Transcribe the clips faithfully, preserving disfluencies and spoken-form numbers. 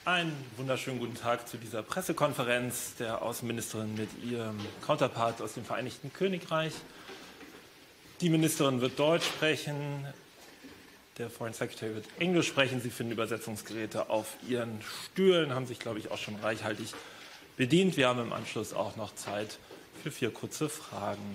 Einen wunderschönen guten Tag zu dieser Pressekonferenz der Außenministerin mit ihrem Counterpart aus dem Vereinigten Königreich. Die Ministerin wird Deutsch sprechen, der Foreign Secretary wird Englisch sprechen. Sie finden Übersetzungsgeräte auf ihren Stühlen, haben sich, glaube ich, auch schon reichhaltig bedient. Wir haben im Anschluss auch noch Zeit für vier kurze Fragen.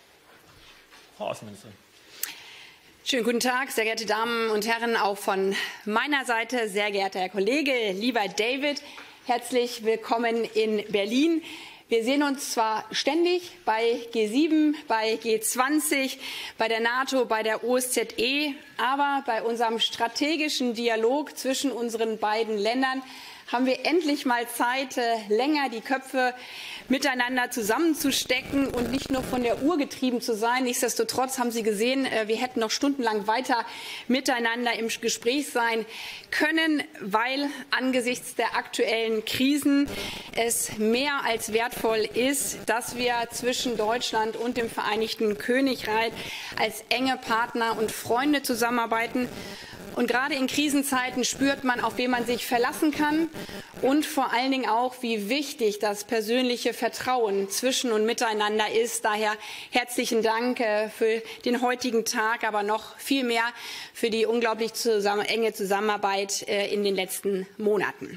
Frau Außenministerin. Schönen guten Tag, sehr geehrte Damen und Herren, auch von meiner Seite, sehr geehrter Herr Kollege, lieber David, herzlich willkommen in Berlin. Wir sehen uns zwar ständig bei G sieben, bei G zwanzig, bei der NATO, bei der O S Z E, aber bei unserem strategischen Dialog zwischen unseren beiden Ländern haben wir endlich mal Zeit, länger die Köpfe miteinander zusammenzustecken und nicht nur von der Uhr getrieben zu sein. Nichtsdestotrotz haben Sie gesehen, wir hätten noch stundenlang weiter miteinander im Gespräch sein können, weil angesichts der aktuellen Krisen es mehr als wertvoll ist, dass wir zwischen Deutschland und dem Vereinigten Königreich als enge Partner und Freunde zusammenarbeiten. Und gerade in Krisenzeiten spürt man, auf wen man sich verlassen kann und vor allen Dingen auch, wie wichtig das persönliche Vertrauen zwischen und miteinander ist. Daher herzlichen Dank für den heutigen Tag, aber noch viel mehr für die unglaublich zusammen, enge Zusammenarbeit in den letzten Monaten.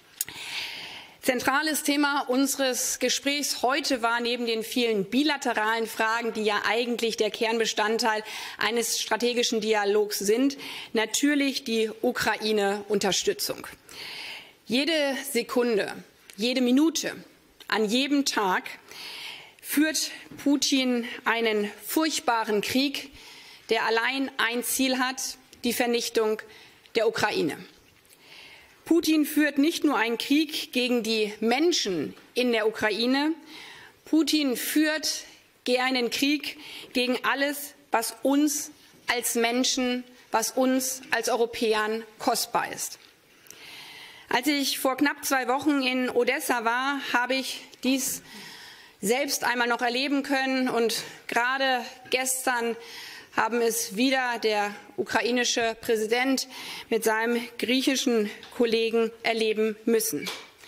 Zentrales Thema unseres Gesprächs heute war neben den vielen bilateralen Fragen, die ja eigentlich der Kernbestandteil eines strategischen Dialogs sind, natürlich die Ukraine-Unterstützung. Jede Sekunde, jede Minute, an jedem Tag führt Putin einen furchtbaren Krieg, der allein ein Ziel hat, die Vernichtung der Ukraine. Putin führt nicht nur einen Krieg gegen die Menschen in der Ukraine, Putin führt einen Krieg gegen alles, was uns als Menschen, was uns als Europäern kostbar ist. Als ich vor knapp zwei Wochen in Odessa war, habe ich dies selbst einmal noch erleben können und gerade gestern haben es wieder der ukrainische Präsident mit seinem griechischen Kollegen erleben müssen.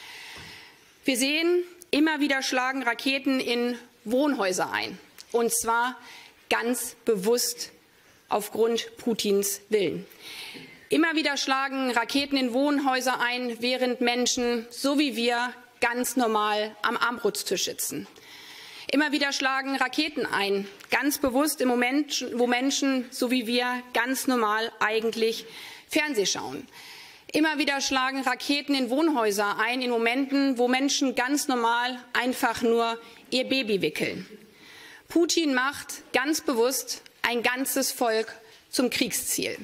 Wir sehen, immer wieder schlagen Raketen in Wohnhäuser ein, und zwar ganz bewusst aufgrund Putins Willen. Immer wieder schlagen Raketen in Wohnhäuser ein, während Menschen, so wie wir, ganz normal am Abendbrotstisch sitzen. Immer wieder schlagen Raketen ein, ganz bewusst im Moment, wo Menschen, so wie wir, ganz normal eigentlich Fernseh schauen. Immer wieder schlagen Raketen in Wohnhäuser ein, in Momenten, wo Menschen ganz normal einfach nur ihr Baby wickeln. Putin macht ganz bewusst ein ganzes Volk zum Kriegsziel.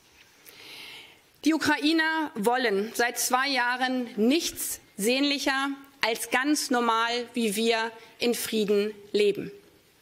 Die Ukrainer wollen seit zwei Jahren nichts sehnlicher als ganz normal wie wir in Frieden leben.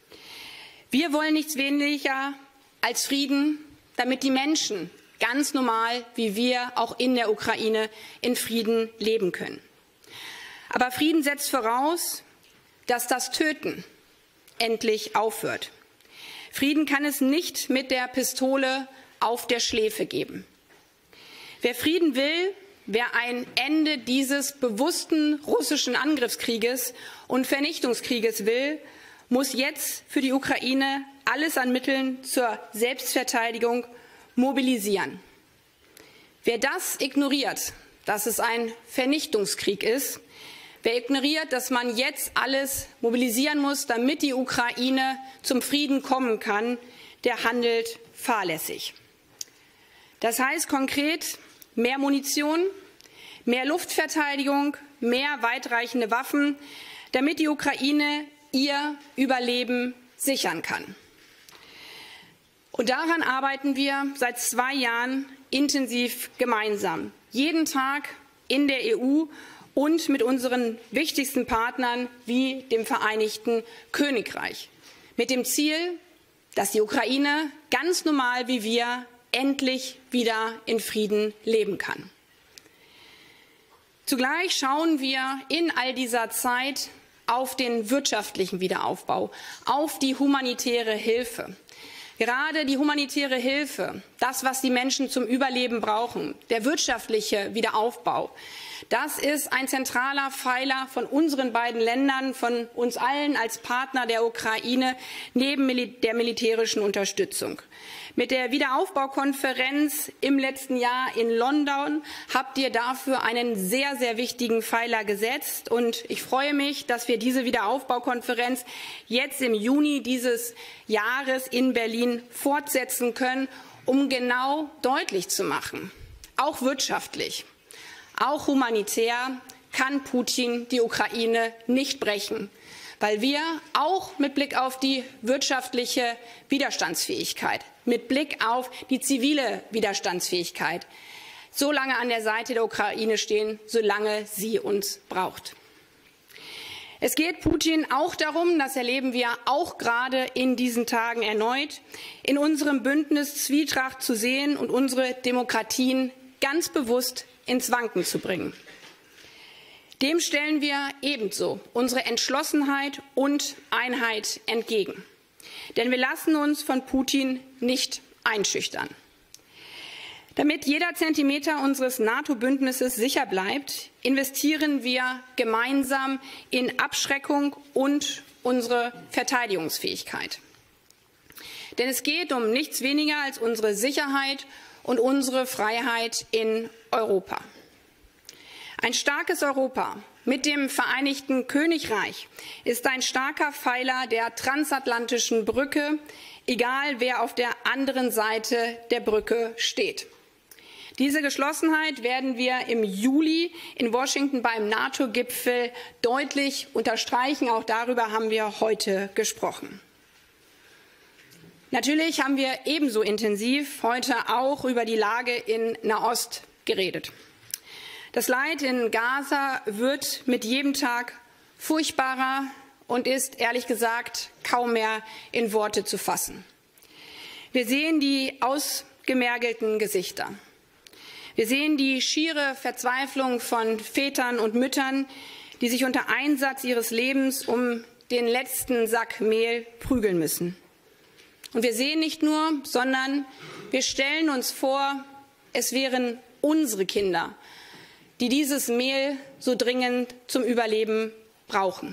Wir wollen nichts weniger als Frieden, damit die Menschen ganz normal wie wir auch in der Ukraine in Frieden leben können. Aber Frieden setzt voraus, dass das Töten endlich aufhört. Frieden kann es nicht mit der Pistole auf der Schläfe geben. Wer Frieden will, wer ein Ende dieses bewussten russischen Angriffskrieges und Vernichtungskrieges will, muss jetzt für die Ukraine alles an Mitteln zur Selbstverteidigung mobilisieren. Wer das ignoriert, dass es ein Vernichtungskrieg ist, wer ignoriert, dass man jetzt alles mobilisieren muss, damit die Ukraine zum Frieden kommen kann, der handelt fahrlässig. Das heißt konkret, mehr Munition, mehr Luftverteidigung, mehr weitreichende Waffen, damit die Ukraine ihr Überleben sichern kann. Und daran arbeiten wir seit zwei Jahren intensiv gemeinsam. Jeden Tag in der E U und mit unseren wichtigsten Partnern wie dem Vereinigten Königreich. Mit dem Ziel, dass die Ukraine ganz normal wie wir endlich wieder in Frieden leben kann. Zugleich schauen wir in all dieser Zeit auf den wirtschaftlichen Wiederaufbau, auf die humanitäre Hilfe. Gerade die humanitäre Hilfe, das, was die Menschen zum Überleben brauchen, der wirtschaftliche Wiederaufbau, das ist ein zentraler Pfeiler von unseren beiden Ländern, von uns allen als Partner der Ukraine, neben der militärischen Unterstützung. Mit der Wiederaufbaukonferenz im letzten Jahr in London habt ihr dafür einen sehr, sehr wichtigen Pfeiler gesetzt. Und ich freue mich, dass wir diese Wiederaufbaukonferenz jetzt im Juni dieses Jahres in Berlin fortsetzen können, um genau deutlich zu machen, auch wirtschaftlich, auch humanitär kann Putin die Ukraine nicht brechen, weil wir auch mit Blick auf die wirtschaftliche Widerstandsfähigkeit, mit Blick auf die zivile Widerstandsfähigkeit so lange an der Seite der Ukraine stehen, solange sie uns braucht. Es geht Putin auch darum, das erleben wir auch gerade in diesen Tagen erneut, in unserem Bündnis Zwietracht zu sehen und unsere Demokratien ganz bewusst ins Wanken zu bringen. Dem stellen wir ebenso unsere Entschlossenheit und Einheit entgegen. Denn wir lassen uns von Putin nicht einschüchtern. Damit jeder Zentimeter unseres NATO-Bündnisses sicher bleibt, investieren wir gemeinsam in Abschreckung und unsere Verteidigungsfähigkeit. Denn es geht um nichts weniger als unsere Sicherheit und unsere Freiheit in Europa. Ein starkes Europa mit dem Vereinigten Königreich ist ein starker Pfeiler der transatlantischen Brücke, egal wer auf der anderen Seite der Brücke steht. Diese Geschlossenheit werden wir im Juli in Washington beim NATO-Gipfel deutlich unterstreichen. Auch darüber haben wir heute gesprochen. Natürlich haben wir ebenso intensiv heute auch über die Lage in Nahost geredet. Das Leid in Gaza wird mit jedem Tag furchtbarer und ist, ehrlich gesagt, kaum mehr in Worte zu fassen. Wir sehen die ausgemergelten Gesichter. Wir sehen die schiere Verzweiflung von Vätern und Müttern, die sich unter Einsatz ihres Lebens um den letzten Sack Mehl prügeln müssen. Und wir sehen nicht nur, sondern wir stellen uns vor, es wären unsere Kinder, die dieses Mehl so dringend zum Überleben brauchen.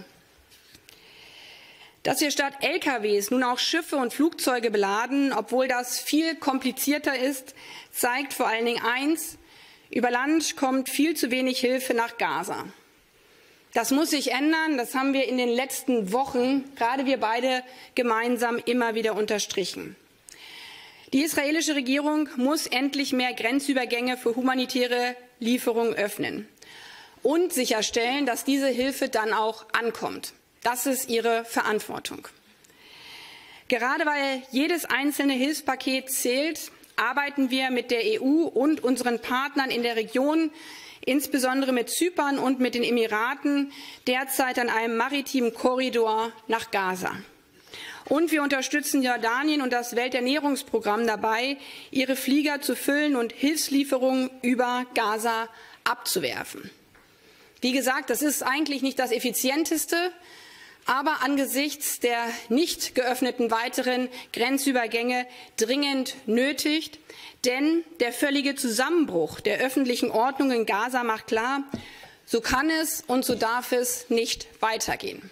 Dass wir statt L K Ws nun auch Schiffe und Flugzeuge beladen, obwohl das viel komplizierter ist, zeigt vor allen Dingen eins: Über Land kommt viel zu wenig Hilfe nach Gaza. Das muss sich ändern, das haben wir in den letzten Wochen, gerade wir beide gemeinsam, immer wieder unterstrichen. Die israelische Regierung muss endlich mehr Grenzübergänge für humanitäre Lieferungen öffnen und sicherstellen, dass diese Hilfe dann auch ankommt. Das ist ihre Verantwortung. Gerade weil jedes einzelne Hilfspaket zählt, arbeiten wir mit der E U und unseren Partnern in der Region, insbesondere mit Zypern und mit den Emiraten, derzeit an einem maritimen Korridor nach Gaza. Und wir unterstützen Jordanien und das Welternährungsprogramm dabei, ihre Flieger zu füllen und Hilfslieferungen über Gaza abzuwerfen. Wie gesagt, das ist eigentlich nicht das Effizienteste, aber angesichts der nicht geöffneten weiteren Grenzübergänge dringend nötig. Denn der völlige Zusammenbruch der öffentlichen Ordnung in Gaza macht klar, so kann es und so darf es nicht weitergehen.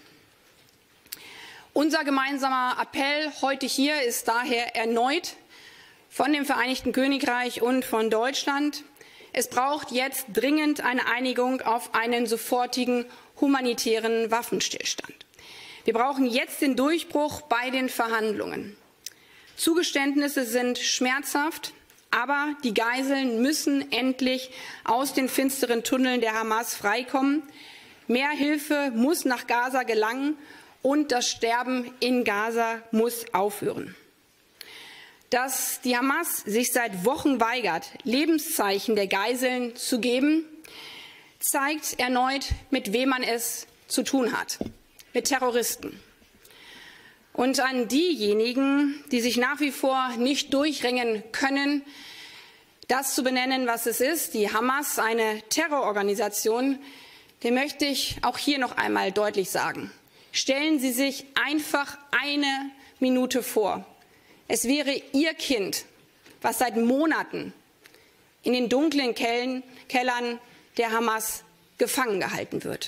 Unser gemeinsamer Appell heute hier ist daher erneut von dem Vereinigten Königreich und von Deutschland: Es braucht jetzt dringend eine Einigung auf einen sofortigen humanitären Waffenstillstand. Wir brauchen jetzt den Durchbruch bei den Verhandlungen. Zugeständnisse sind schmerzhaft, aber die Geiseln müssen endlich aus den finsteren Tunneln der Hamas freikommen. Mehr Hilfe muss nach Gaza gelangen und das Sterben in Gaza muss aufhören. Dass die Hamas sich seit Wochen weigert, Lebenszeichen der Geiseln zu geben, zeigt erneut, mit wem man es zu tun hat: mit Terroristen. Und an diejenigen, die sich nach wie vor nicht durchringen können, das zu benennen, was es ist, die Hamas, eine Terrororganisation, dem möchte ich auch hier noch einmal deutlich sagen: Stellen Sie sich einfach eine Minute vor, es wäre Ihr Kind, was seit Monaten in den dunklen Kellern der Hamas gefangen gehalten wird.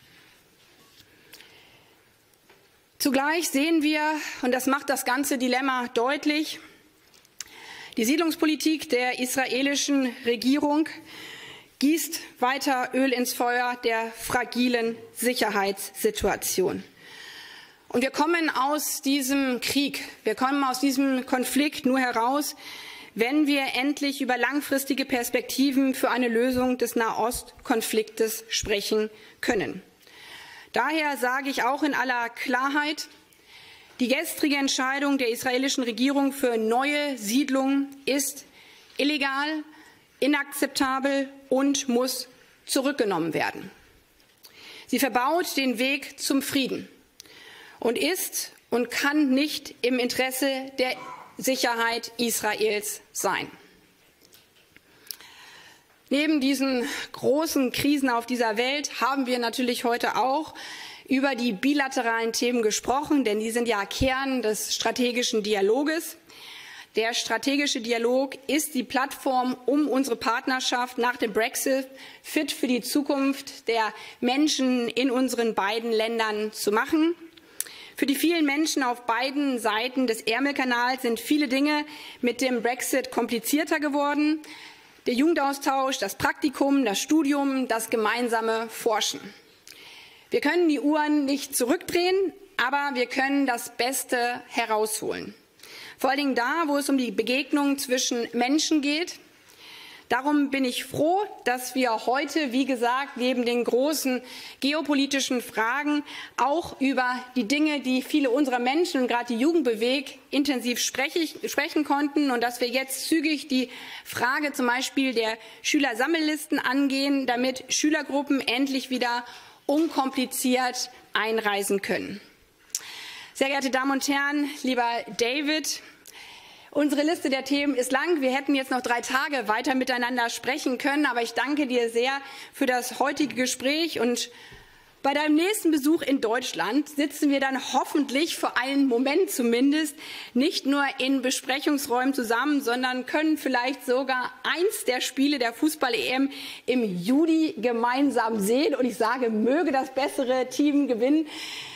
Zugleich sehen wir, und das macht das ganze Dilemma deutlich, die Siedlungspolitik der israelischen Regierung gießt weiter Öl ins Feuer der fragilen Sicherheitssituation. Und wir kommen aus diesem Krieg, wir kommen aus diesem Konflikt nur heraus, wenn wir endlich über langfristige Perspektiven für eine Lösung des Nahostkonfliktes sprechen können. Daher sage ich auch in aller Klarheit, die gestrige Entscheidung der israelischen Regierung für neue Siedlungen ist illegal, inakzeptabel und muss zurückgenommen werden. Sie verbaut den Weg zum Frieden und ist und kann nicht im Interesse der Sicherheit Israels sein. Neben diesen großen Krisen auf dieser Welt haben wir natürlich heute auch über die bilateralen Themen gesprochen, denn die sind ja Kern des strategischen Dialoges. Der strategische Dialog ist die Plattform, um unsere Partnerschaft nach dem Brexit fit für die Zukunft der Menschen in unseren beiden Ländern zu machen. Für die vielen Menschen auf beiden Seiten des Ärmelkanals sind viele Dinge mit dem Brexit komplizierter geworden. Der Jugendaustausch, das Praktikum, das Studium, das gemeinsame Forschen. Wir können die Uhren nicht zurückdrehen, aber wir können das Beste herausholen. Vor allen Dingen da, wo es um die Begegnung zwischen Menschen geht. Darum bin ich froh, dass wir heute, wie gesagt, neben den großen geopolitischen Fragen auch über die Dinge, die viele unserer Menschen und gerade die Jugend bewegt, intensiv sprechen konnten und dass wir jetzt zügig die Frage zum Beispiel der Schülersammellisten angehen, damit Schülergruppen endlich wieder unkompliziert einreisen können. Sehr geehrte Damen und Herren, lieber David, unsere Liste der Themen ist lang. Wir hätten jetzt noch drei Tage weiter miteinander sprechen können, aber ich danke dir sehr für das heutige Gespräch. Und bei deinem nächsten Besuch in Deutschland sitzen wir dann hoffentlich für einen Moment zumindest nicht nur in Besprechungsräumen zusammen, sondern können vielleicht sogar eins der Spiele der Fußball-E M im Juli gemeinsam sehen. Und ich sage, möge das bessere Team gewinnen.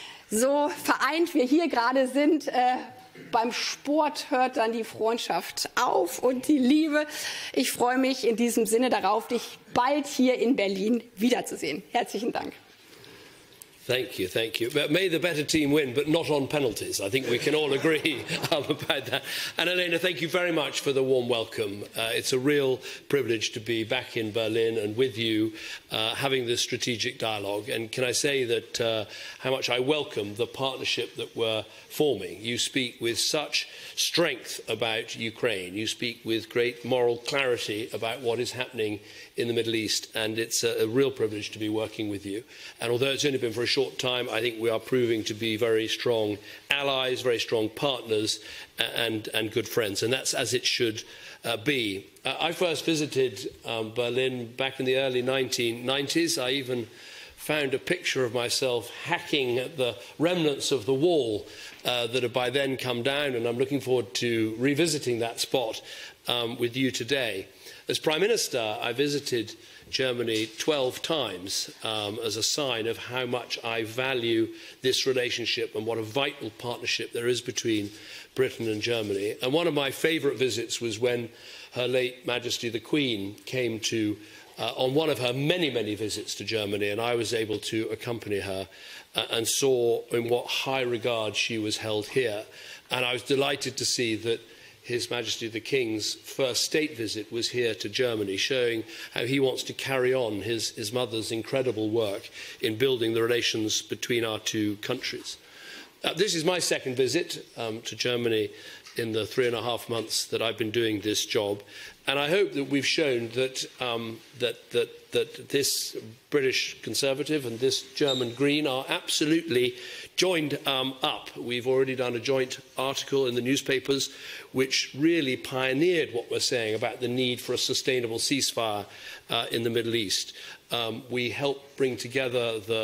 So vereint wir hier gerade sind, äh, beim Sport hört dann die Freundschaft auf und die Liebe. Ich freue mich in diesem Sinne darauf, dich bald hier in Berlin wiederzusehen. Herzlichen Dank. Thank you, thank you. But may the better team win, but not on penalties. I think we can all agree um, about that. And Elena, thank you very much for the warm welcome. Uh, it's a real privilege to be back in Berlin and with you, uh, having this strategic dialogue. And can I say that uh, how much I welcome the partnership that we're forming. You speak with such strength about Ukraine. You speak with great moral clarity about what is happening in the Middle East, and it's a, a real privilege to be working with you. And although it's only been for a short time, I think we are proving to be very strong allies, very strong partners, and, and good friends, and that's as it should uh, be. Uh, I first visited um, Berlin back in the early nineteen nineties. I even found a picture of myself hacking at the remnants of the wall uh, that had by then come down, and I'm looking forward to revisiting that spot um, with you today. As Prime Minister, I visited Germany twelve times um, as a sign of how much I value this relationship and what a vital partnership there is between Britain and Germany. And one of my favourite visits was when Her late Majesty the Queen came to Uh, on one of her many, many visits to Germany, and I was able to accompany her uh, and saw in what high regard she was held here. And I was delighted to see that His Majesty the King's first state visit was here to Germany, showing how he wants to carry on his, his mother's incredible work in building the relations between our two countries. Uh, this is my second visit um, to Germany in the three and a half months that I've been doing this job. And I hope that we've shown that, um, that, that, that this British Conservative and this German Green are absolutely joined um, up. We've already done a joint article in the newspapers which really pioneered what we're saying about the need for a sustainable ceasefire uh, in the Middle East. Um, we helped bring together the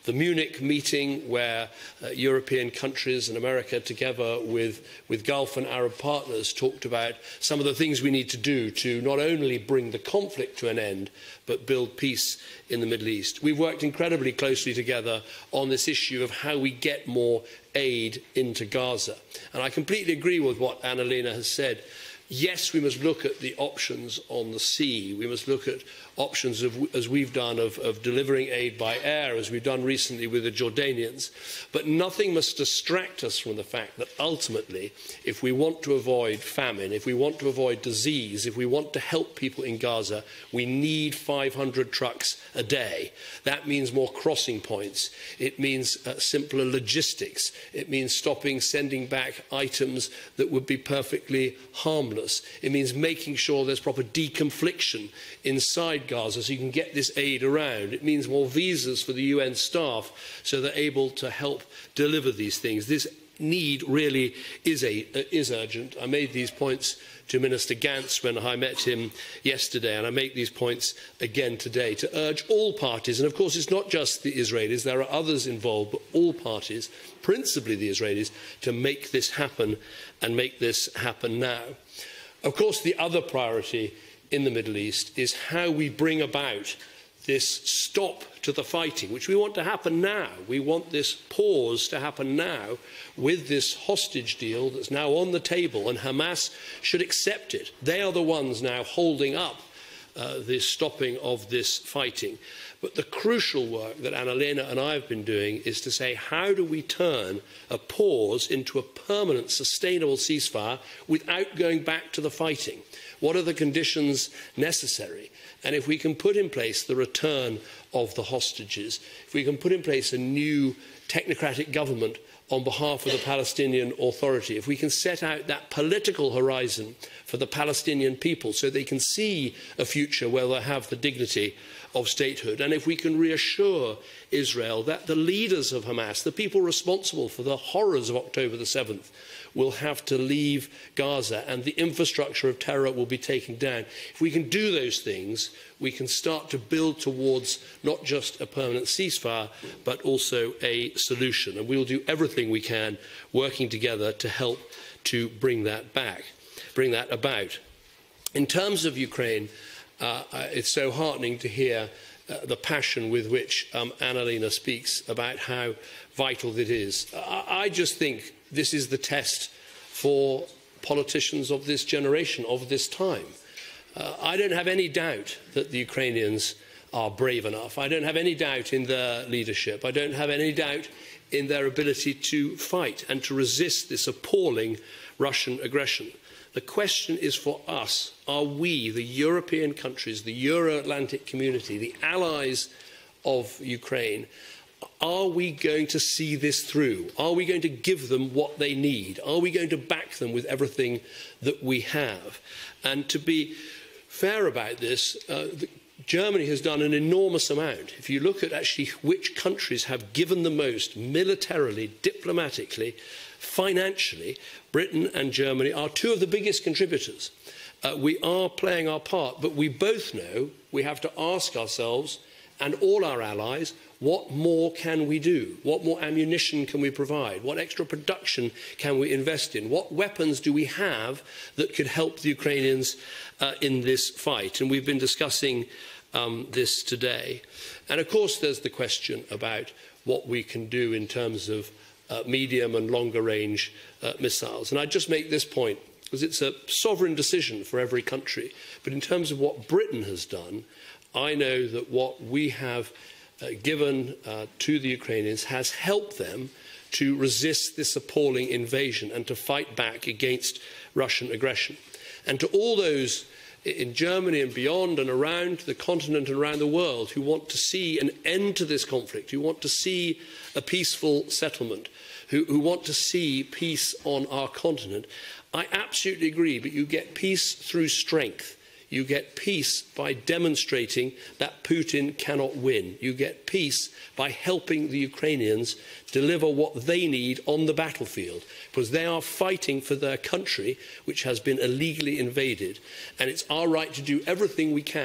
the Munich meeting where uh, European countries and America together with, with Gulf and Arab partners talked about some of the things we need to do to not only bring the conflict to an end, but build peace in the Middle East. We've worked incredibly closely together on this issue of how we get more aid into Gaza. And I completely agree with what Annalena has said. Yes, we must look at the options on the sea. We must look at options, of, as we've done, of, of delivering aid by air, as we've done recently with the Jordanians. But nothing must distract us from the fact that ultimately, if we want to avoid famine, if we want to avoid disease, if we want to help people in Gaza, we need five hundred trucks a day. That means more crossing points. It means uh, simpler logistics. It means stopping sending back items that would be perfectly harmless. It means making sure there's proper deconfliction inside Gaza so you can get this aid around. It means more visas for the U N staff so they're able to help deliver these things. This need really is, a, uh, is urgent. I made these points to Minister Gantz when I met him yesterday, and I make these points again today to urge all parties, and of course it's not just the Israelis, there are others involved, but all parties, principally the Israelis, to make this happen and make this happen now. Of course, the other priority in the Middle East is how we bring about this stop to the fighting, which we want to happen now. We want this pause to happen now with this hostage deal that's now on the table, and Hamas should accept it. They are the ones now holding up uh, the stopping of this fighting. But the crucial work that Annalena and I have been doing is to say, how do we turn a pause into a permanent, sustainable ceasefire without going back to the fighting? What are the conditions necessary? And if we can put in place the return of the hostages, if we can put in place a new technocratic government on behalf of the Palestinian Authority, if we can set out that political horizon for the Palestinian people so they can see a future where they have the dignity of statehood, and if we can reassure Israel that the leaders of Hamas, the people responsible for the horrors of October the seventh, will have to leave Gaza and the infrastructure of terror will be taken down. If we can do those things, we can start to build towards not just a permanent ceasefire, but also a solution. And we will do everything we can working together to help to bring that back, bring that about. In terms of Ukraine, uh, it's so heartening to hear uh, the passion with which um, Annalena speaks about how vital it is. I, I just think this is the test for politicians of this generation, of this time. Uh, I don't have any doubt that the Ukrainians are brave enough. I don't have any doubt in their leadership. I don't have any doubt in their ability to fight and to resist this appalling Russian aggression. The question is for us, are we, the European countries, the Euro-Atlantic community, the allies of Ukraine, are we going to see this through? Are we going to give them what they need? Are we going to back them with everything that we have? And to be fair about this, uh, the, Germany has done an enormous amount. If you look at actually which countries have given the most militarily, diplomatically, financially, Britain and Germany are two of the biggest contributors. Uh, we are playing our part, but we both know we have to ask ourselves and all our allies, what more can we do? What more ammunition can we provide? What extra production can we invest in? What weapons do we have that could help the Ukrainians uh, in this fight? And we've been discussing um, this today. And of course, there's the question about what we can do in terms of uh, medium and longer range uh, missiles. And I'd just make this point, because it's a sovereign decision for every country. But in terms of what Britain has done, I know that what we have uh, given uh, to the Ukrainians has helped them to resist this appalling invasion and to fight back against Russian aggression. And to all those in Germany and beyond and around the continent and around the world who want to see an end to this conflict, who want to see a peaceful settlement, who, who want to see peace on our continent, I absolutely agree, but you get peace through strength. You get peace by demonstrating that Putin cannot win. You get peace by helping the Ukrainians deliver what they need on the battlefield, because they are fighting for their country, which has been illegally invaded. And it's our right to do everything we can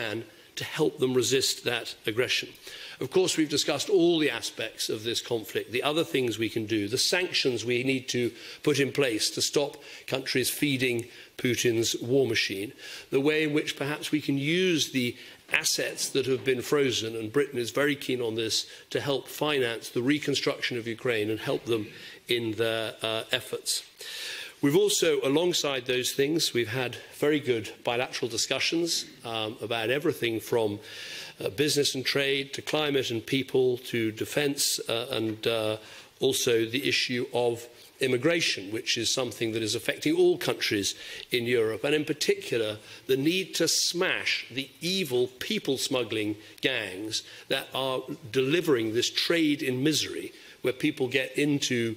to help them resist that aggression. Of course, we've discussed all the aspects of this conflict, the other things we can do, the sanctions we need to put in place to stop countries feeding Putin's war machine, the way in which perhaps we can use the assets that have been frozen, and Britain is very keen on this, to help finance the reconstruction of Ukraine and help them in their uh, efforts. We've also, alongside those things, we've had very good bilateral discussions um, about everything from uh, business and trade to climate and people to defence uh, and uh, also the issue of immigration, which is something that is affecting all countries in Europe, and in particular the need to smash the evil people smuggling gangs that are delivering this trade in misery, where people get into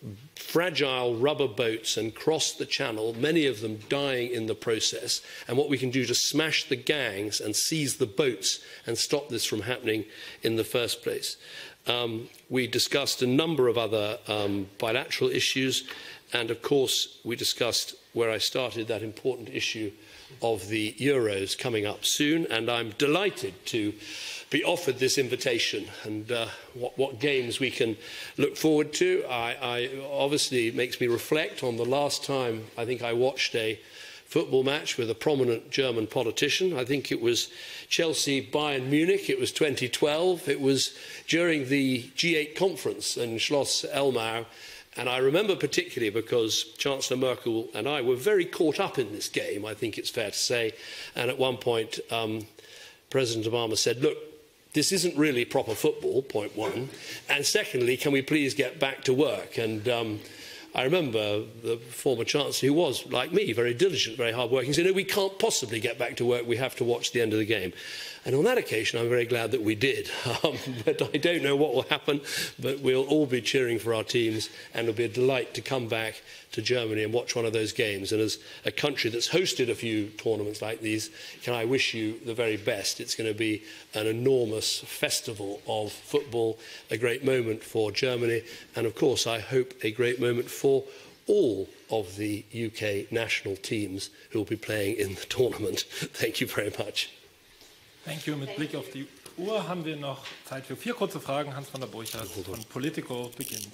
fragile rubber boats and cross the channel, many of them dying in the process, and what we can do to smash the gangs and seize the boats and stop this from happening in the first place. Um, we discussed a number of other um, bilateral issues, and of course we discussed where I started, that important issue of the Euros coming up soon, and I'm delighted to be offered this invitation and uh, what, what games we can look forward to. I, I, obviously, it makes me reflect on the last time I think I watched a football match with a prominent German politician. I think it was Chelsea-Bayern Munich. It was twenty twelve. It was during the G eight conference in Schloss Elmau. And I remember particularly because Chancellor Merkel and I were very caught up in this game, I think it's fair to say. And at one point, um, President Obama said, look, this isn't really proper football, point one. And secondly, can we please get back to work? And um, I remember the former Chancellor, who was, like me, very diligent, very hard-working, said, no, we can't possibly get back to work. We have to watch the end of the game. And on that occasion, I'm very glad that we did. Um, but I don't know what will happen, but we'll all be cheering for our teams, and it'll be a delight to come back to Germany and watch one of those games. And as a country that's hosted a few tournaments like these, can I wish you the very best. It's going to be an enormous festival of football, a great moment for Germany, and of course, I hope a great moment for all of the U K national teams who will be playing in the tournament. Thank you very much. Thank you. Mit Blick auf die Uhr haben wir noch Zeit für vier kurze Fragen. Hans van der Borchert von Politico beginnt.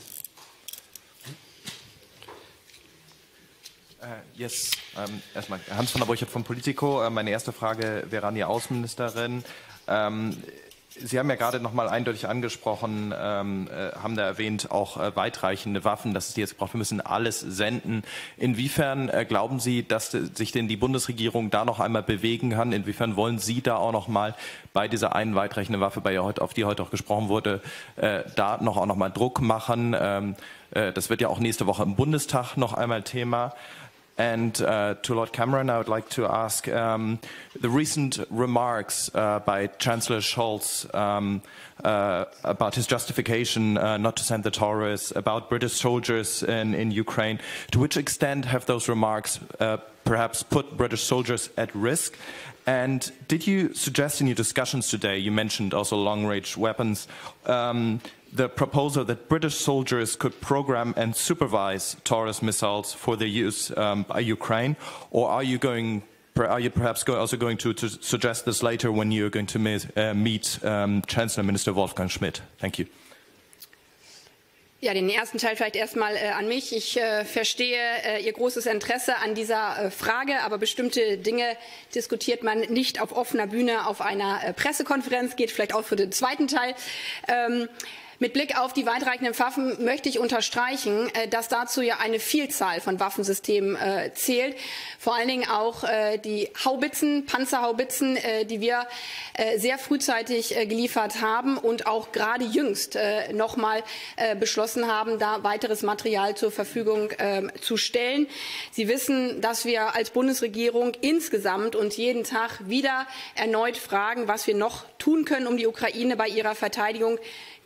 Uh, yes, um, erstmal Hans van der Borchert von Politico. Uh, meine erste Frage wäre an die Außenministerin. Um, Sie haben ja gerade noch mal eindeutig angesprochen, ähm, äh, haben da erwähnt, auch äh, weitreichende Waffen, dass es die jetzt braucht. Wir müssen alles senden. Inwiefern äh, glauben Sie, dass sich denn die Bundesregierung da noch einmal bewegen kann? Inwiefern wollen Sie da auch noch mal bei dieser einen weitreichenden Waffe, bei der heute, auf die heute auch gesprochen wurde, äh, da noch auch noch mal Druck machen? Ähm, äh, das wird ja auch nächste Woche im Bundestag noch einmal Thema. And uh, to Lord Cameron, I would like to ask um, the recent remarks uh, by Chancellor Scholz um, uh, about his justification uh, not to send the Taurus, about British soldiers in, in Ukraine. To which extent have those remarks uh, perhaps put British soldiers at risk? And did you suggest in your discussions today, you mentioned also long-range weapons, um, the proposal that British soldiers could program and supervise Taurus missiles for their use um, by Ukraine, or are you going? Are you perhaps go, also going to, to suggest this later when you're going to meet, uh, meet um, Chancellor Minister Wolfgang Schmidt? Thank you. Ja, den ersten Teil vielleicht erstmal äh, an mich. Ich äh, verstehe äh, Ihr großes Interesse an dieser äh, Frage, aber bestimmte Dinge diskutiert man nicht auf offener Bühne auf einer äh, Pressekonferenz, geht vielleicht auch für den zweiten Teil. Ähm, Mit Blick auf die weitreichenden Waffen möchte ich unterstreichen, dass dazu ja eine Vielzahl von Waffensystemen zählt. Vor allen Dingen auch die Haubitzen, Panzerhaubitzen, die wir sehr frühzeitig geliefert haben und auch gerade jüngst noch mal beschlossen haben, da weiteres Material zur Verfügung zu stellen. Sie wissen, dass wir als Bundesregierung insgesamt uns jeden Tag wieder erneut fragen, was wir noch tun können, um die Ukraine bei ihrer Verteidigung gegen die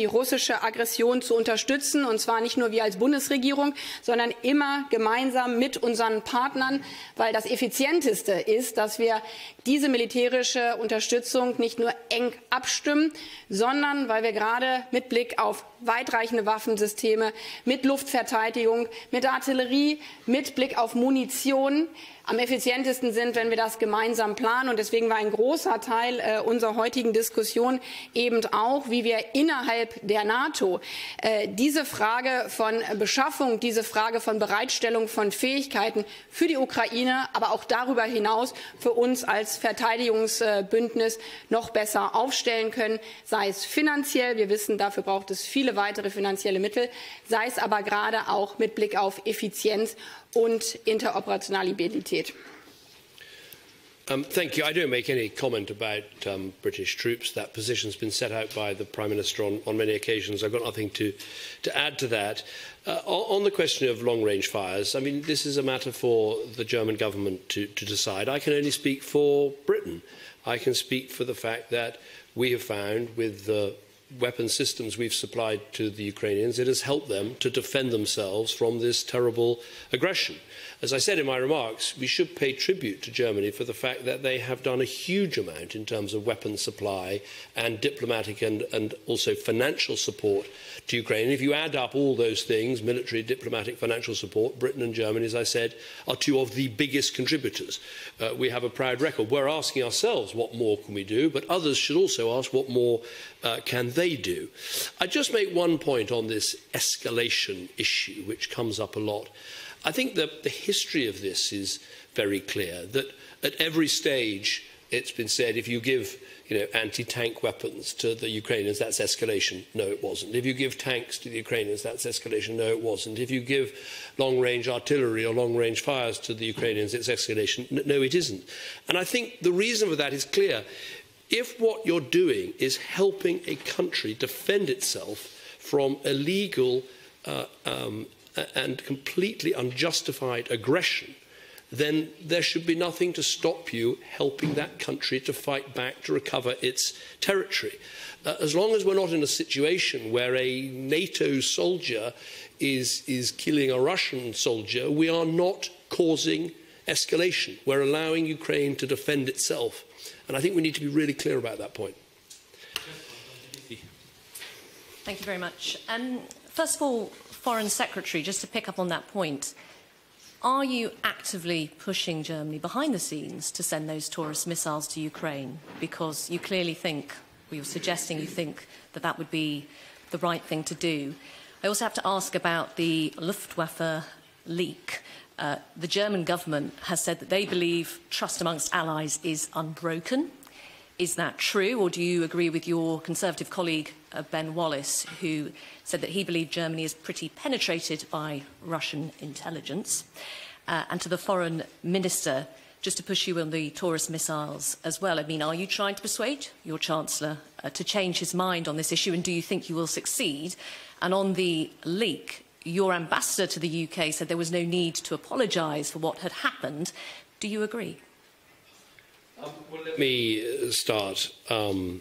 russische Aggression zu unterstützen, und zwar nicht nur wir als Bundesregierung, sondern immer gemeinsam mit unseren Partnern, weil das Effizienteste ist, dass wir diese militärische Unterstützung nicht nur eng abstimmen, sondern weil wir gerade mit Blick auf weitreichende Waffensysteme, mit Luftverteidigung, mit Artillerie, mit Blick auf Munition am effizientesten sind, wenn wir das gemeinsam planen. Und deswegen war ein großer Teil äh, unserer heutigen Diskussion eben auch, wie wir innerhalb der NATO äh, diese Frage von Beschaffung, diese Frage von Bereitstellung von Fähigkeiten für die Ukraine, aber auch darüber hinaus für uns als Verteidigungsbündnis noch besser aufstellen können, sei es finanziell, wir wissen, dafür braucht es viele weitere finanzielle Mittel, sei es aber gerade auch mit Blick auf Effizienz und Interoperationalität. Um, thank you. I don't make any comment about um, British troops. That position has been set out by the Prime Minister on, on many occasions. I've got nothing to, to add to that. Uh, on, on the question of long-range fires, I mean, this is a matter for the German government to, to decide. I can only speak for Britain. I can speak for the fact that we have found with the weapon systems we've supplied to the Ukrainians, it has helped them to defend themselves from this terrible aggression. As I said in my remarks, we should pay tribute to Germany for the fact that they have done a huge amount in terms of weapon supply and diplomatic and, and also financial support to Ukraine. And if you add up all those things, military, diplomatic, financial support, Britain and Germany, as I said, are two of the biggest contributors. Uh, we have a proud record. We're asking ourselves what more can we do, but others should also ask what more uh, can they do. I just make one point on this escalation issue, which comes up a lot. I think that the history of this is very clear, that at every stage it's been said if you give you know, anti-tank weapons to the Ukrainians, that's escalation. No, it wasn't. If you give tanks to the Ukrainians, that's escalation. No, it wasn't. If you give long-range artillery or long-range fires to the Ukrainians, it's escalation. No, it isn't. And I think the reason for that is clear. If what you're doing is helping a country defend itself from illegal uh, um, and completely unjustified aggression, then there should be nothing to stop you helping that country to fight back, to recover its territory. Uh, as long as we're not in a situation where a NATO soldier is, is killing a Russian soldier, we are not causing escalation. We're allowing Ukraine to defend itself. And I think we need to be really clear about that point. Thank you very much. Um, first of all, Foreign Secretary, just to pick up on that point, are you actively pushing Germany behind the scenes to send those Taurus missiles to Ukraine? Because you clearly think, or you're suggesting you think that that would be the right thing to do. I also have to ask about the Luftwaffe leak. Uh, the German government has said that they believe trust amongst allies is unbroken. Is that true, or do you agree with your Conservative colleague, uh, Ben Wallace, who said that he believed Germany is pretty penetrated by Russian intelligence? Uh, and to the Foreign Minister, just to push you on the Taurus missiles as well, I mean, are you trying to persuade your Chancellor uh, to change his mind on this issue, and do you think you will succeed? And on the leak, your ambassador to the U K said there was no need to apologise for what had happened. Do you agree? Um, well, let me start um,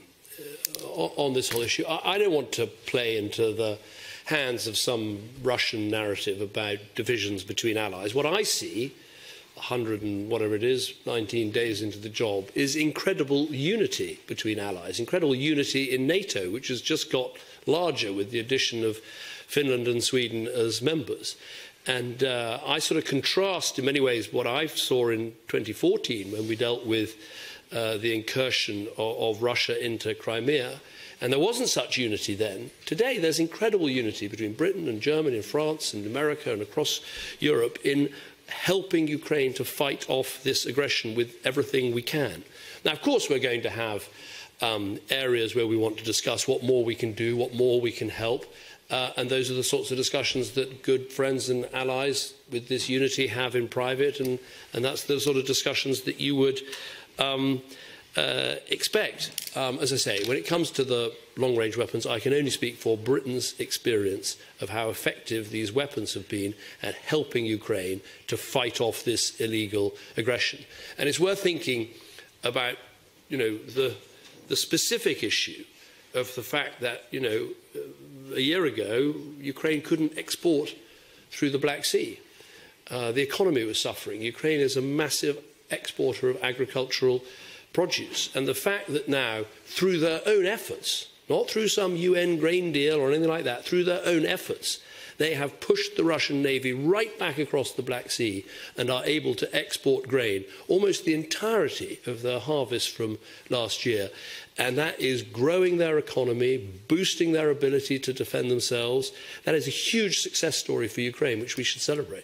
on this whole issue. I, I don't want to play into the hands of some Russian narrative about divisions between allies. What I see, one hundred and whatever it is, nineteen days into the job, is incredible unity between allies, incredible unity in NATO, which has just got larger with the addition of Finland and Sweden as members. And uh, I sort of contrast in many ways what I saw in twenty fourteen when we dealt with uh, the incursion of, of Russia into Crimea. And there wasn't such unity then. Today there's incredible unity between Britain and Germany and France and America and across Europe in helping Ukraine to fight off this aggression with everything we can. Now, of course, we're going to have um, areas where we want to discuss what more we can do, what more we can help. Uh, and those are the sorts of discussions that good friends and allies with this unity have in private, and, and that's the sort of discussions that you would um, uh, expect. Um, as I say, when it comes to the long-range weapons, I can only speak for Britain's experience of how effective these weapons have been at helping Ukraine to fight off this illegal aggression. And it's worth thinking about, you know, the, the specific issue of the fact that, you know, a year ago, Ukraine couldn't export through the Black Sea. Uh, the economy was suffering. Ukraine is a massive exporter of agricultural produce. And the fact that now, through their own efforts, not through some U N grain deal or anything like that, through their own efforts, they have pushed the Russian Navy right back across the Black Sea and are able to export grain, almost the entirety of their harvest from last year. And that is growing their economy, boosting their ability to defend themselves. That is a huge success story for Ukraine, which we should celebrate.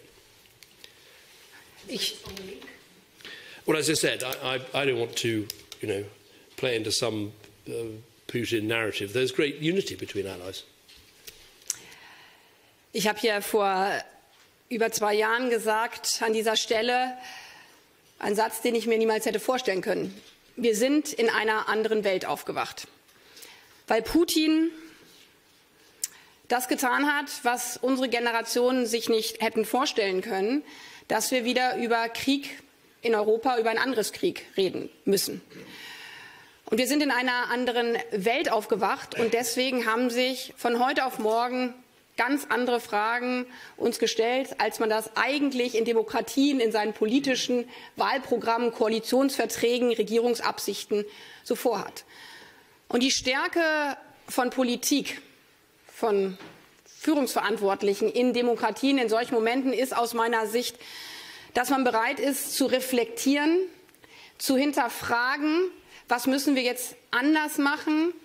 Well, as I said, I, I, I don't want to, you know, play into some uh, Putin narrative. There's great unity between allies. Ich habe hier vor über zwei Jahren gesagt, an dieser Stelle, einen Satz, den ich mir niemals hätte vorstellen können. Wir sind in einer anderen Welt aufgewacht, weil Putin das getan hat, was unsere Generationen sich nicht hätten vorstellen können, dass wir wieder über Krieg in Europa, über einen Angriffskrieg reden müssen. Und wir sind in einer anderen Welt aufgewacht und deswegen haben sich von heute auf morgen ganz andere Fragen uns gestellt, als man das eigentlich in Demokratien, in seinen politischen Wahlprogrammen, Koalitionsverträgen, Regierungsabsichten so vorhat. Und die Stärke von Politik, von Führungsverantwortlichen in Demokratien in solchen Momenten ist aus meiner Sicht, dass man bereit ist zu reflektieren, zu hinterfragen, was müssen wir jetzt anders machen.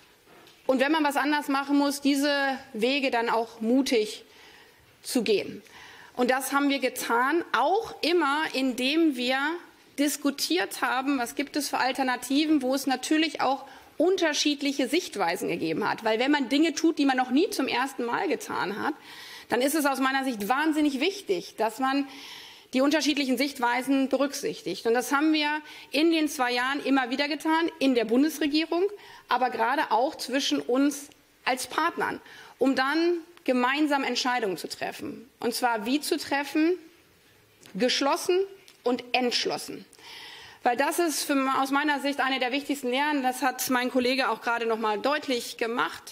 Und wenn man was anders machen muss, diese Wege dann auch mutig zu gehen. Und das haben wir getan, auch immer, indem wir diskutiert haben, was gibt es für Alternativen, wo es natürlich auch unterschiedliche Sichtweisen gegeben hat. Weil wenn man Dinge tut, die man noch nie zum ersten Mal getan hat, dann ist es aus meiner Sicht wahnsinnig wichtig, dass man die unterschiedlichen Sichtweisen berücksichtigt. Und das haben wir in den zwei Jahren immer wieder getan, in der Bundesregierung, aber gerade auch zwischen uns als Partnern, um dann gemeinsam Entscheidungen zu treffen. Und zwar wie zu treffen? Geschlossen und entschlossen. Weil das ist für, aus meiner Sicht eine der wichtigsten Lehren, das hat mein Kollege auch gerade noch mal deutlich gemacht.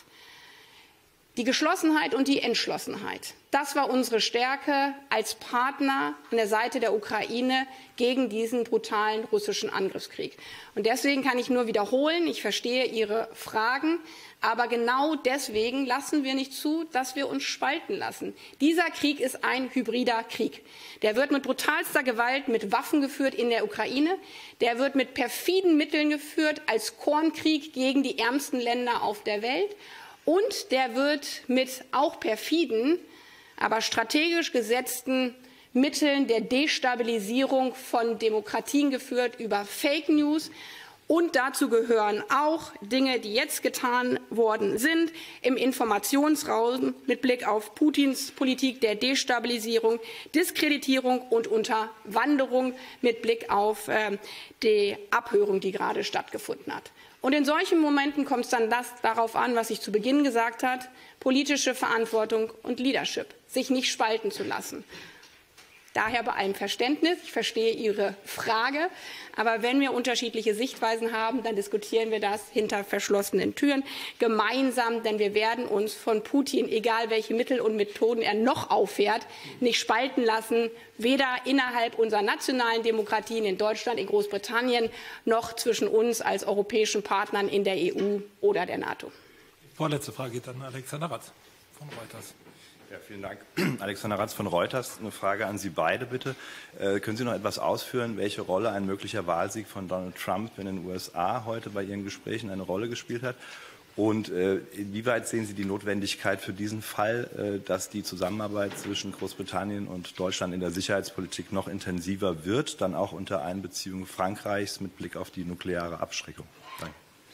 Die Geschlossenheit und die Entschlossenheit, das war unsere Stärke als Partner an der Seite der Ukraine gegen diesen brutalen russischen Angriffskrieg. Und deswegen kann ich nur wiederholen, ich verstehe Ihre Fragen, aber genau deswegen lassen wir nicht zu, dass wir uns spalten lassen. Dieser Krieg ist ein hybrider Krieg. Der wird mit brutalster Gewalt, mit Waffen geführt in der Ukraine. Der wird mit perfiden Mitteln geführt als Kornkrieg gegen die ärmsten Länder auf der Welt. Und der wird mit auch perfiden, aber strategisch gesetzten Mitteln der Destabilisierung von Demokratien geführt über Fake News. Und dazu gehören auch Dinge, die jetzt getan worden sind im Informationsraum mit Blick auf Putins Politik der Destabilisierung, Diskreditierung und Unterwanderung mit Blick auf äh, die Abhörung, die gerade stattgefunden hat. Und in solchen Momenten kommt es dann das darauf an, was ich zu Beginn gesagt habe, politische Verantwortung und Leadership, sich nicht spalten zu lassen. Daher bei allem Verständnis, ich verstehe Ihre Frage, aber wenn wir unterschiedliche Sichtweisen haben, dann diskutieren wir das hinter verschlossenen Türen gemeinsam, denn wir werden uns von Putin, egal welche Mittel und Methoden er noch auffährt, nicht spalten lassen, weder innerhalb unserer nationalen Demokratien in Deutschland, in Großbritannien, noch zwischen uns als europäischen Partnern in der E U oder der NATO. Die vorletzte Frage geht an Alexander Ratz von Reuters. Ja, vielen Dank. Alexander Ratz von Reuters. Eine Frage an Sie beide, bitte. Äh, können Sie noch etwas ausführen, welche Rolle ein möglicher Wahlsieg von Donald Trump in den U S A heute bei Ihren Gesprächen eine Rolle gespielt hat? Und äh, inwieweit sehen Sie die Notwendigkeit für diesen Fall, äh, dass die Zusammenarbeit zwischen Großbritannien und Deutschland in der Sicherheitspolitik noch intensiver wird, dann auch unter Einbeziehung Frankreichs mit Blick auf die nukleare Abschreckung? Danke.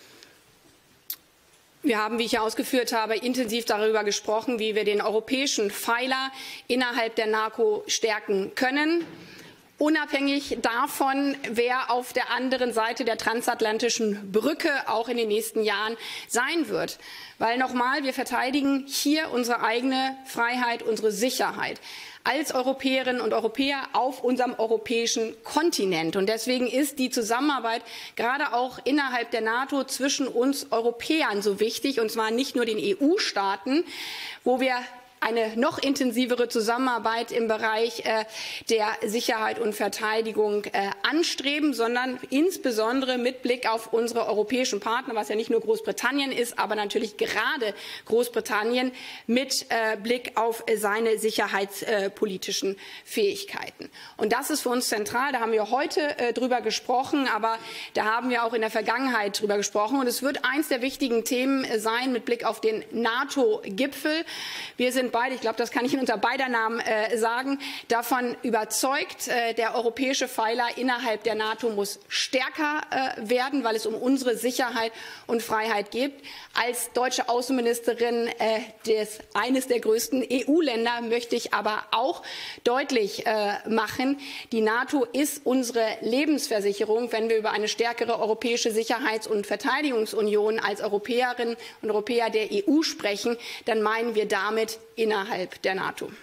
Wir haben, wie ich ja ausgeführt habe, intensiv darüber gesprochen, wie wir den europäischen Pfeiler innerhalb der NATO stärken können. unabhängig davon, wer auf der anderen Seite der transatlantischen Brücke auch in den nächsten Jahren sein wird. Weil nochmal, wir verteidigen hier unsere eigene Freiheit, unsere Sicherheit als Europäerinnen und Europäer auf unserem europäischen Kontinent. Und deswegen ist die Zusammenarbeit gerade auch innerhalb der NATO zwischen uns Europäern so wichtig, und zwar nicht nur den E U-Staaten, wo wir eine noch intensivere Zusammenarbeit im Bereich äh, der Sicherheit und Verteidigung äh, anstreben, sondern insbesondere mit Blick auf unsere europäischen Partner, was ja nicht nur Großbritannien ist, aber natürlich gerade Großbritannien mit äh, Blick auf seine sicherheitspolitischen Fähigkeiten. Und das ist für uns zentral. Da haben wir heute äh, drüber gesprochen, aber da haben wir auch in der Vergangenheit drüber gesprochen. Und es wird eins der wichtigen Themen äh, sein mit Blick auf den NATO-Gipfel. Wir sind beide, ich glaube, das kann ich in unter beider Namen äh, sagen, davon überzeugt, äh, der europäische Pfeiler innerhalb der NATO muss stärker äh, werden, weil es um unsere Sicherheit und Freiheit geht. Als deutsche Außenministerin äh, des, eines der größten E U-Länder möchte ich aber auch deutlich äh, machen, die NATO ist unsere Lebensversicherung, wenn wir über eine stärkere europäische Sicherheits- und Verteidigungsunion als Europäerinnen und Europäer der E U sprechen, dann meinen wir damit innerhalb der NATO.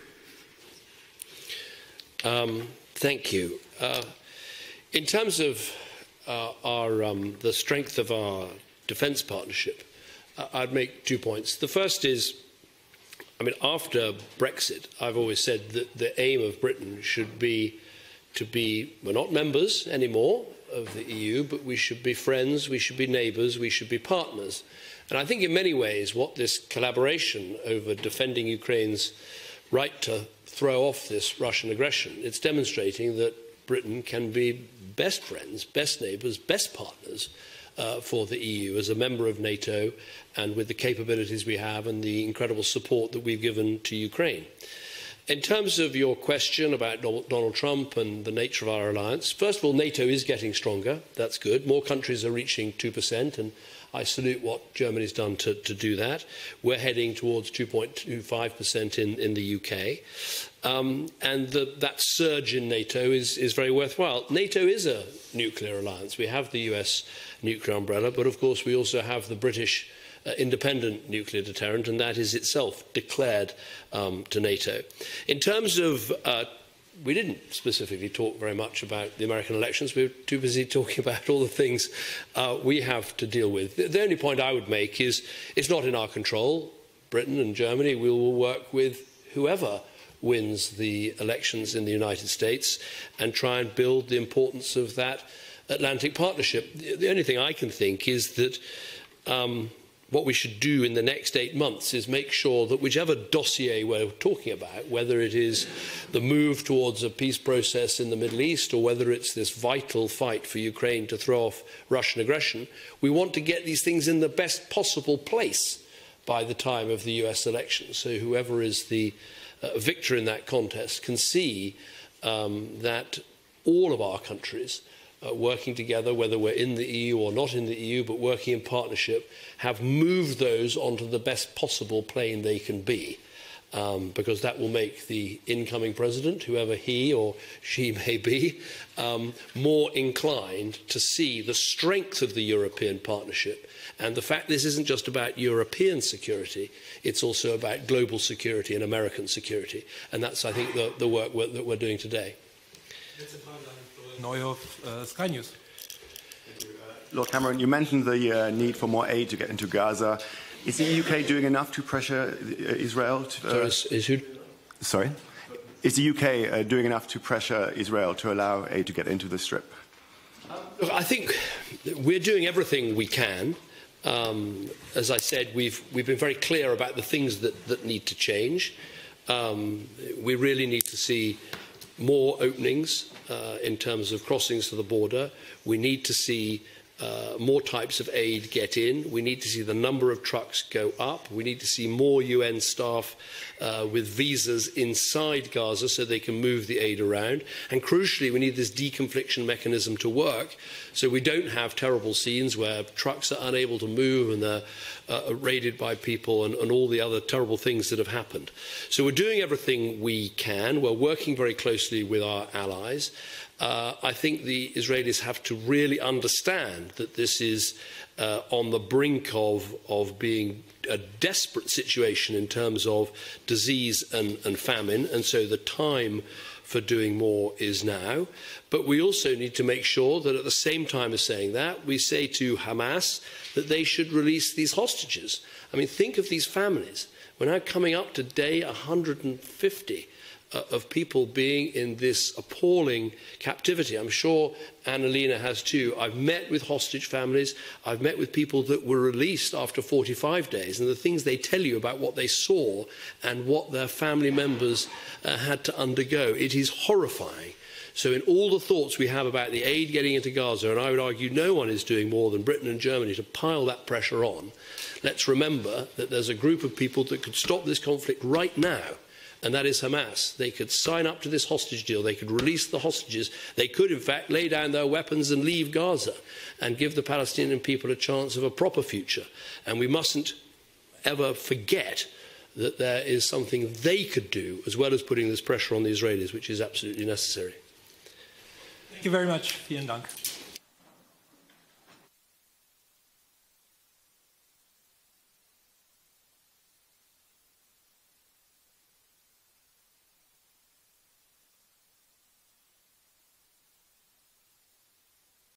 Um, thank you. Uh, in terms of uh, our, um, the strength of our defence partnership, uh, I'd make two points. The first is, I mean, after Brexit, I've always said that the aim of Britain should be to be, we're not members anymore of the E U, but we should be friends, we should be neighbours, we should be partners. And I think in many ways what this collaboration over defending Ukraine's right to throw off this Russian aggression, it's demonstrating that Britain can be best friends, best neighbours, best partners uh, for the E U as a member of NATO and with the capabilities we have and the incredible support that we've given to Ukraine. In terms of your question about Donald Trump and the nature of our alliance, first of all, NATO is getting stronger. That's good. More countries are reaching two percent, and I salute what Germany's done to, to do that. We're heading towards two point two five percent in, in the U K. Um, and the, that surge in NATO is, is very worthwhile. NATO is a nuclear alliance. We have the U S nuclear umbrella, but of course we also have the British Uh, independent nuclear deterrent, and that is itself declared um, to NATO. In terms of, uh, we didn't specifically talk very much about the American elections. We were too busy talking about all the things uh, we have to deal with. The, the only point I would make is it's not in our control. Britain and Germany, we will work with whoever wins the elections in the United States and try and build the importance of that Atlantic partnership. The, the only thing I can think is that um, what we should do in the next eight months is make sure that whichever dossier we're talking about, whether it is the move towards a peace process in the Middle East or whether it's this vital fight for Ukraine to throw off Russian aggression, we want to get these things in the best possible place by the time of the U S election. So whoever is the uh, victor in that contest can see um, that all of our countries Uh, working together, whether we're in the E U or not in the E U, but working in partnership, have moved those onto the best possible plane they can be, um, because that will make the incoming president, whoever he or she may be, um, more inclined to see the strength of the European partnership and the fact this isn't just about European security, it's also about global security and American security. And that's, I think, the, the work we're, that we're doing today. Neuhoff, uh, Sky News. Lord Cameron, you mentioned the uh, need for more aid to get into Gaza. Is the E U K doing enough to pressure uh, Israel? To, uh, Sorry, is, is who? Sorry? Is the U K uh, doing enough to pressure Israel to allow aid to get into the Strip? Look, I think we're doing everything we can. Um, as I said, we've, we've been very clear about the things that, that need to change. Um, we really need to see more openings uh, in terms of crossings to the border. We need to see uh, more types of aid get in. We need to see the number of trucks go up. We need to see more U N staff uh, with visas inside Gaza so they can move the aid around. And crucially, we need this deconfliction mechanism to work so we don't have terrible scenes where trucks are unable to move and they're uh, raided by people and, and all the other terrible things that have happened. So we're doing everything we can. We're working very closely with our allies. Uh, I think the Israelis have to really understand that this is uh, on the brink of, of being a desperate situation in terms of disease and, and famine, and so the time for doing more is now. But we also need to make sure that at the same time as saying that, we say to Hamas that they should release these hostages. I mean, think of these families. We're now coming up to day one hundred fifty uh, of people being in this appalling captivity. I'm sure Annalena has too. I've met with hostage families. I've met with people that were released after forty-five days, and the things they tell you about what they saw and what their family members uh, had to undergo. It is horrifying. So in all the thoughts we have about the aid getting into Gaza, and I would argue no one is doing more than Britain and Germany to pile that pressure on, let's remember that there's a group of people that could stop this conflict right now, and that is Hamas. They could sign up to this hostage deal. They could release the hostages. They could, in fact, lay down their weapons and leave Gaza and give the Palestinian people a chance of a proper future. And we mustn't ever forget that there is something they could do, as well as putting this pressure on the Israelis, which is absolutely necessary. Thank you very much. Vielen Dank.